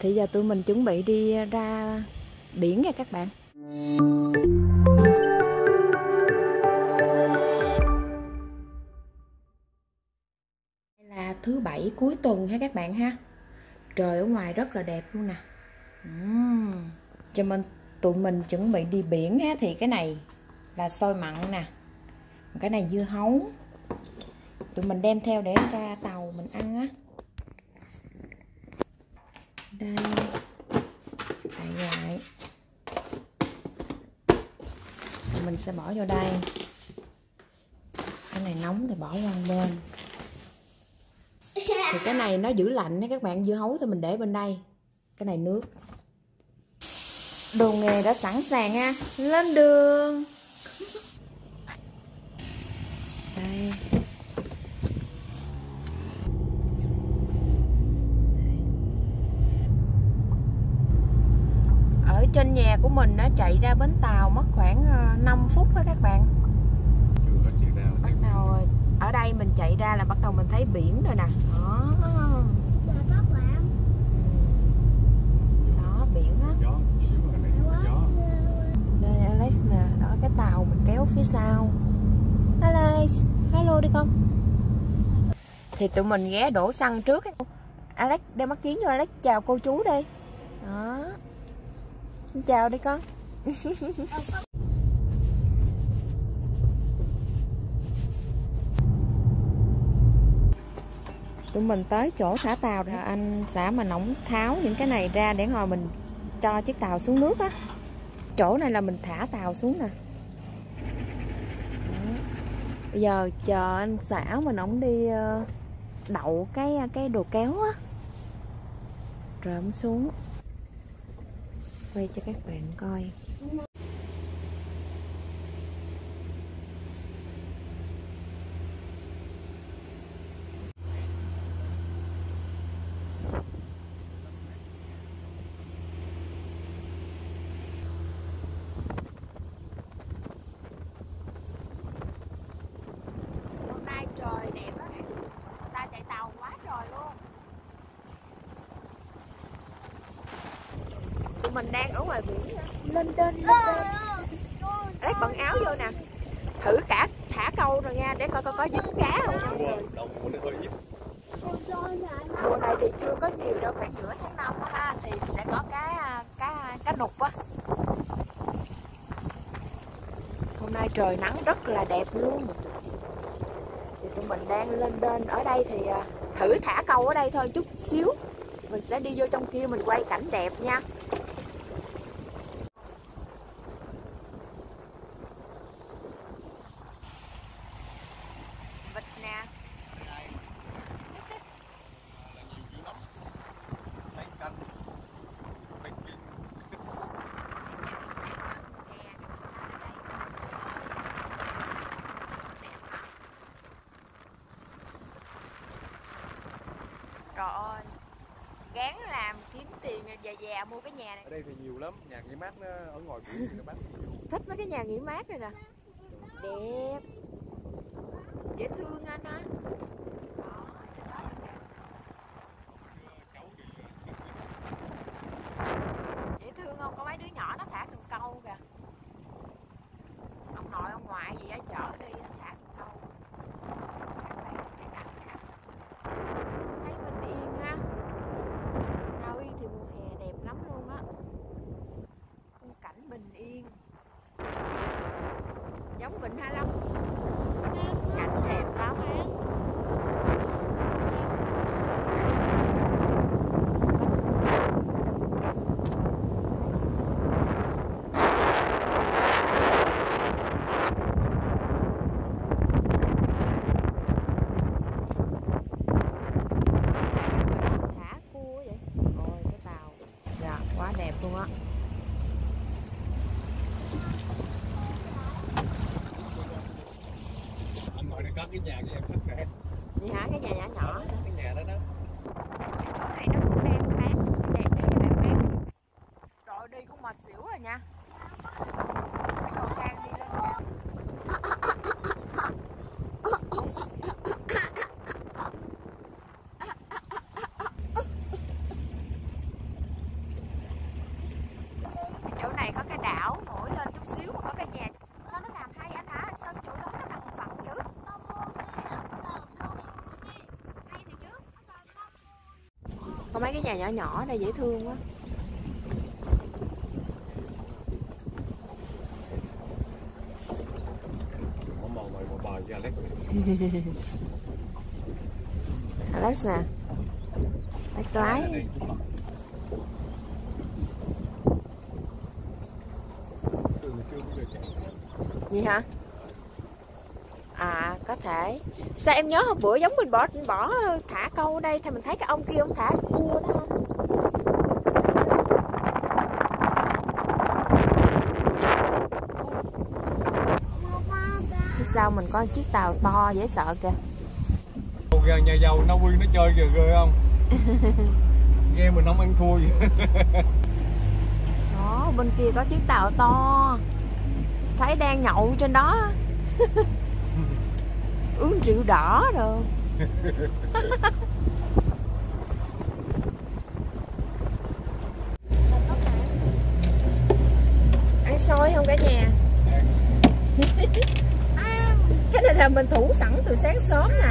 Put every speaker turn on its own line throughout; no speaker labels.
Thì giờ tụi mình chuẩn bị đi ra biển nha các bạn. Đây là thứ bảy cuối tuần ha các bạn ha. Trời ở ngoài rất là đẹp luôn nè. Tụi mình chuẩn bị đi biển ha. Thì cái này là xôi mặn nè, cái này dưa hấu. Tụi mình đem theo để ra tàu mình ăn á. Đây, đậy lại. Mình sẽ bỏ vô đây. Cái này nóng thì bỏ qua bên. Thì cái này nó giữ lạnh đó các bạn. Dưa hấu thì mình để bên đây. Cái này nước. Đồ nghề đã sẵn sàng ha. Lên đường. Đây. Ở trên nhà của mình nó chạy ra bến tàu mất khoảng 5 phút đó các bạn. Bắt đầu ở đây mình chạy ra là bắt đầu mình thấy biển rồi nè. Đó, biển á. Đây Alex nè, đó cái tàu mình kéo phía sau. Alex, hello đi con. Thì tụi mình ghé đổ xăng trước. Alex đeo mắt kiếng cho Alex chào cô chú đi. Đó. Xin chào đi con. Tụi mình tới chỗ thả tàu rồi. Anh xã mình ổng tháo những cái này ra để ngồi mình cho chiếc tàu xuống nước á. Chỗ này là mình thả tàu xuống nè. Bây giờ chờ anh xã mình ổng đi đậu cái đồ kéo á. Rồi ổng xuống. Quay cho các bạn coi. Hôm nay trời đẹp á. Ta chạy tàu quá trời luôn. Tụi mình đang ở ngoài biển. Lên trên. Đấy, bận áo vô nè. Thử cả thả câu rồi nha, để coi có dính cá không. Mùa này thì chưa có nhiều đâu, khoảng giữa tháng 5 ha thì sẽ có cá nục á. Hôm nay trời nắng rất là đẹp luôn. Thì tụi mình đang lên trên ở đây thì thử thả câu ở đây thôi chút xíu. Mình sẽ đi vô trong kia mình quay cảnh đẹp nha. Vịt nè. Trời ơi, gán làm kiếm tiền già mua cái nhà này.
Ở đây thì nhiều lắm, nhà nghỉ mát nó ở ngoài biển thì nó bán nhiều.
Thích mấy cái nhà nghỉ mát này nè. Đẹp. Dễ thương anh á. Đó, trên đó là dễ thương không? Có mấy đứa nhỏ nó thả cần câu kìa. Ông nội ông ngoại gì á chở đi thả cần câu. Các bạn thấy cảnh này nè. Thấy bình yên ha. Na Uy thì mùa hè đẹp lắm luôn á. Khung cảnh bình yên. Giống Vịnh Hạ Long. Cảnh đẹp lắm. Thả cua vậy. Ôi cái tàu. Dạ, quá đẹp luôn á.
Anh ngồi đây có cái nhà của em thích nè.
Vậy hả? Cái nhà nhỏ nhỏ.
Cái nhà đó đó.
Cái chỗ này nó cũng đang bán. Đẹp để người ta bán. Rồi đi cũng mệt xỉu rồi nha. Cái cầu thang đi lên nha. mấy cái nhà nhỏ nhỏ đây dễ thương quá. Alex nè, Alex lái. Gì hả? À có thể. Sao em nhớ hôm bữa giống mình bỏ thả câu ở đây thì mình thấy cái ông kia ông thả cua đó không? Sao mình có chiếc tàu to dễ sợ kìa.
Nhà giàu Na Uy nó chơi kìa, ghê không? Nghe mình không ăn thua gì.
Đó, bên kia có chiếc tàu to. Thấy đang nhậu trên đó. Uống rượu đỏ rồi. Ăn xôi không cả nhà? Cái này là mình thủ sẵn từ sáng sớm nè.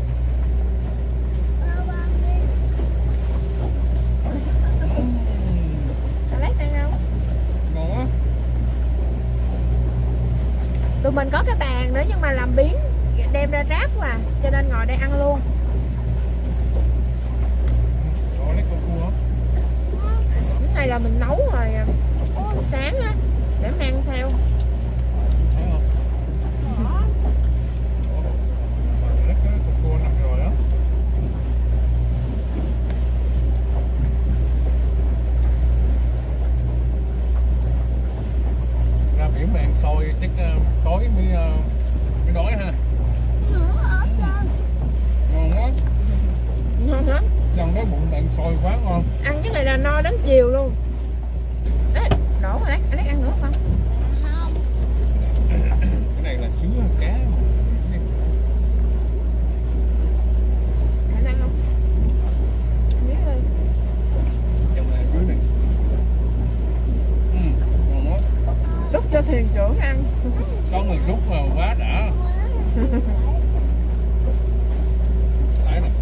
Alex ăn không?
Ngon á.
Tụi mình có cái bàn nữa nhưng mà làm biến đem ra ráp quá cho nên ngồi đây ăn luôn.
Rồi lấy con cua.
Cái này là mình nấu rồi sáng á để mang theo.
Thấy không? Lấy cái con cua nằm rồi đó. Ra biển mà ăn xôi chắc tối mới đói ha. Ngon quá.
Ngon lắm.
Trong đó bụng bạn xôi quá ngon.
Ăn cái này là no đến chiều luôn. Ê, đổ rồi đấy, anh ăn nữa không?
Không.
Cái này là sứa cá.
Anh ăn không? Miếng ơi.
Trong này dưới này. Ngon quá.
Đút cho thuyền trưởng ăn.
Có người rút vào quá đã. Lái nè,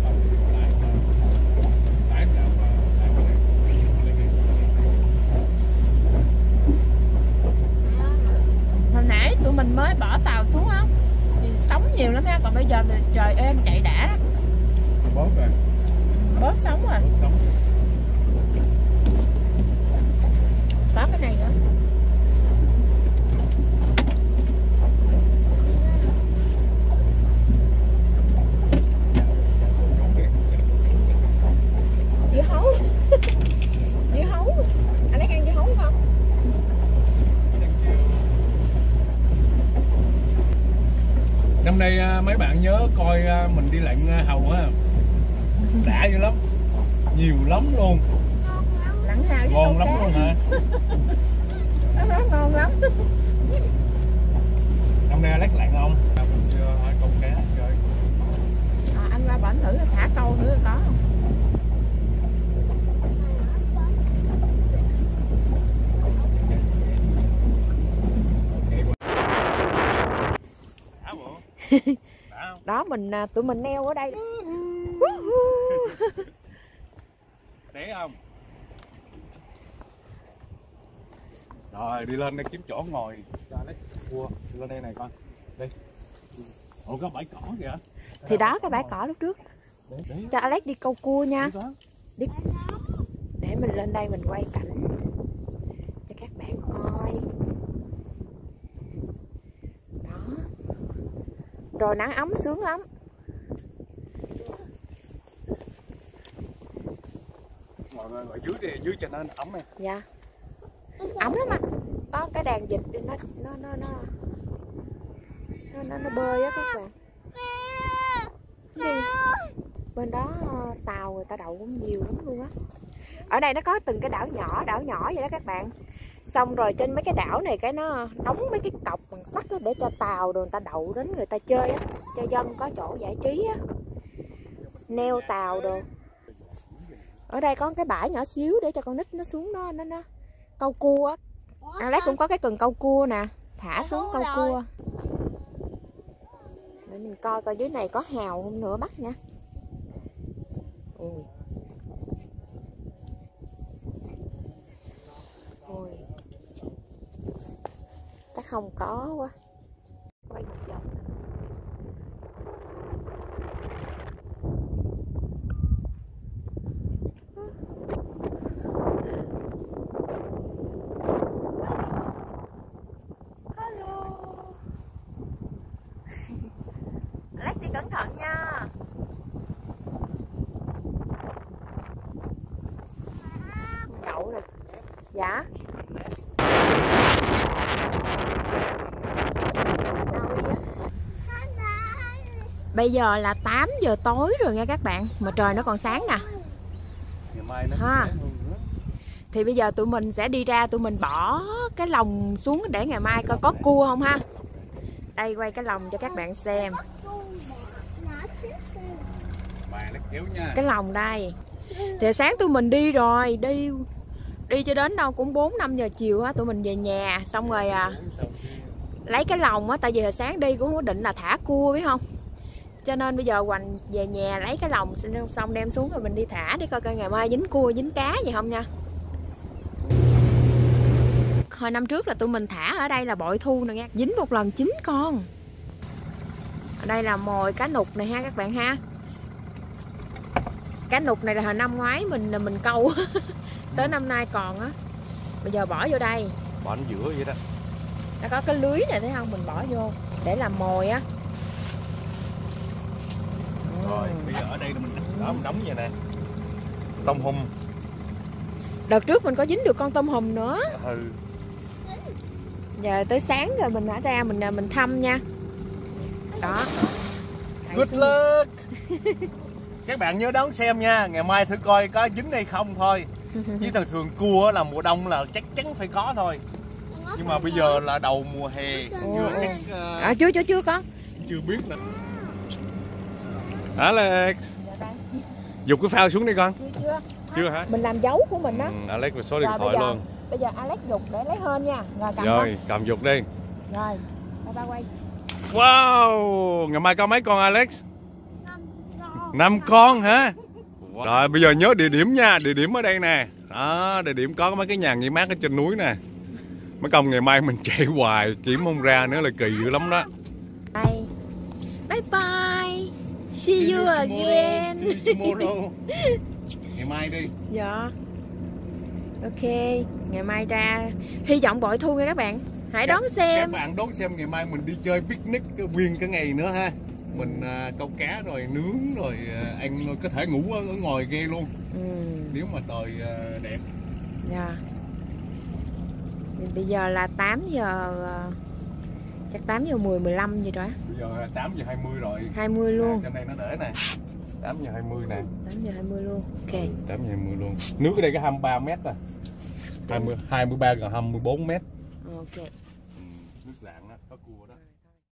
lái nào mà lái cái này.
Hồi nãy tụi mình mới bỏ tàu xuống á thì sóng nhiều lắm ha, còn bây giờ thì trời êm chạy đã đó.
Bớt rồi.
Bớt sóng rồi.
Bớt sóng.
Có cái này nữa. Dưa hấu. Dưa hấu. Anh lấy ăn dưa hấu không?
Năm nay mấy bạn nhớ coi mình đi lặn hầu á. Đã dữ lắm. Nhiều lắm luôn.
Lặn hào với
Ngon
câu
lắm
cá.
luôn hả?
Nó nói ngon lắm.
Năm nay Alex lặn không? Mình chưa hỏi câu cá chơi.
À, anh qua bển thử thả câu thử có không?
Đã bộ. Đã không?
Đó tụi mình neo ở đây.
Để không? Rồi đi lên đây kiếm chỗ ngồi cho Alex cua. Đi lên đây này con. Đi. Ủa có bãi cỏ kìa.
Thì đó cái bãi cỏ lúc trước.
Để.
Cho Alex đi câu cua nha.
Đi.
Để mình lên đây mình quay cảnh cho các bạn coi. Đó. Rồi nắng ấm sướng lắm.
Ngồi dưới đi, dưới cho nên ấm em.
Dạ. Ấm lắm anh. Có cái đàn vịt nó bơi á các bạn. Gì? Bên đó tàu người ta đậu cũng nhiều lắm luôn á. Ở đây nó có từng cái đảo nhỏ vậy đó các bạn. Xong rồi trên mấy cái đảo này cái nó đóng mấy cái cọc bằng sắt á, để cho tàu rồi người ta đậu đến người ta chơi á, cho dân có chỗ giải trí á, neo tàu đồ. Ở đây có cái bãi nhỏ xíu để cho con nít nó xuống nó câu cua á. Alex cũng có cái cần câu cua nè, thả xuống câu cua. Để mình coi coi dưới này có hào không nữa bắt nha. Ui. không có quá. Quay một vòng. Hello. Alex đi cẩn thận nha. Đậu nè. Dạ. Bây giờ là 8 giờ tối rồi nha các bạn, mà trời nó còn sáng nè. Ha. Thì bây giờ tụi mình sẽ đi ra, tụi mình bỏ cái lồng xuống để ngày mai coi có cua không ha. Đây, quay cái lồng cho các bạn xem. Cái lồng đây. Thì sáng tụi mình đi rồi, đi cho đến đâu cũng 4-5 giờ chiều á, tụi mình về nhà xong rồi lấy cái lồng á, tại vì hồi sáng đi cũng định là thả cua biết không. Cho nên bây giờ Hoành về nhà lấy cái lồng xong đem xuống rồi mình đi thả để coi ngày mai dính cua dính cá gì không nha. Hồi năm trước là tụi mình thả ở đây là bội thu nè nha, dính một lần 9 con. Ở đây là mồi cá nục này ha các bạn ha. Cá nục này là hồi năm ngoái mình câu tới năm nay còn á. Bây giờ bỏ vô đây.
Bỏ ở giữa vậy đó.
Nó có cái lưới này thấy không, mình bỏ vô để làm mồi á.
Rồi bây giờ ở đây là mình đóng vậy nè. Tôm hùm.
Đợt trước mình có dính được con tôm hùm nữa.
Ừ.
Giờ tới sáng rồi mình đã ra mình thăm nha. Đó.
Good luck. Các bạn nhớ đón xem nha, ngày mai thử coi có dính hay không thôi. Chứ thường cua là mùa đông là chắc chắn phải có thôi. Nhưng mà bây giờ là đầu mùa hè.
Chưa con.
Chưa biết nữa. Alex. Dục cái phao xuống đi con. Chưa hả?
Mình làm dấu của mình á.
Alex và số điện thoại luôn.
Bây giờ Alex dục để lấy hên nha.
Rồi cầm dục đi.
Rồi, ba quay.
Wow, ngày mai có mấy con Alex? 5 con hả? Wow. Rồi bây giờ nhớ địa điểm nha, địa điểm ở đây nè. Đó, địa điểm có mấy cái nhà nghỉ mát ở trên núi nè. Mấy công ngày mai mình chạy hoài kiếm không ra nữa là kỳ dữ lắm đó.
Bye bye. See you again.
See you tomorrow. Ngày mai đi.
Dạ. Ok, ngày mai ra. Hy vọng bội thu nha các bạn. Hãy đón xem.
Các bạn đón xem ngày mai mình đi chơi picnic nguyên cả ngày nữa ha. Mình câu cá rồi nướng rồi ăn, có thể ngủ ở ngoài ghe luôn. Nếu mà trời đẹp.
Dạ. Bây giờ là 8 giờ chắc 8 giờ 10 15 gì đó.
Bây giờ 8 giờ 20 rồi.
20 luôn.
Trên đây nó để nè. 8 giờ 20 nè.
8 giờ 20 luôn. Ok.
8 giờ 20 luôn. Nước ở đây có 23 m à. 23 gần 24 m.
Ok.
Nước lạng đó, có cua đó.